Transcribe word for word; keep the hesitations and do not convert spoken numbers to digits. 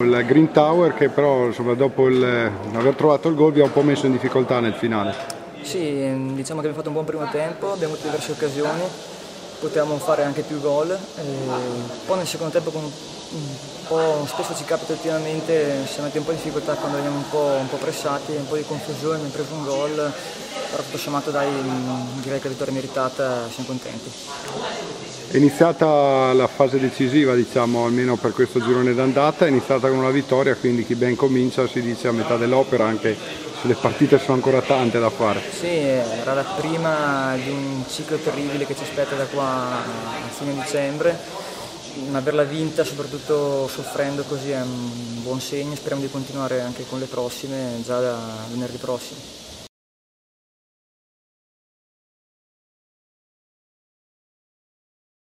Il Green Tower che però insomma, dopo il, aver trovato il gol vi ha un po' messo in difficoltà nel finale. Sì, diciamo che abbiamo fatto un buon primo tempo, abbiamo avuto diverse occasioni, potevamo fare anche più gol, e poi nel secondo tempo con un po', spesso ci capita ultimamente, si mette un po' in difficoltà quando veniamo un po', un po' pressati, un po' di confusione, abbiamo preso un gol, però tutto sommato dai, direi che la vittoria meritata, siamo contenti. È iniziata la fase decisiva, diciamo, almeno per questo girone d'andata, è iniziata con una vittoria, quindi chi ben comincia si dice a metà dell'opera, anche se le partite sono ancora tante da fare. Sì, era la prima di un ciclo terribile che ci aspetta da qua a fine dicembre, averla vinta soprattutto soffrendo così è un buon segno, speriamo di continuare anche con le prossime già da venerdì prossimo.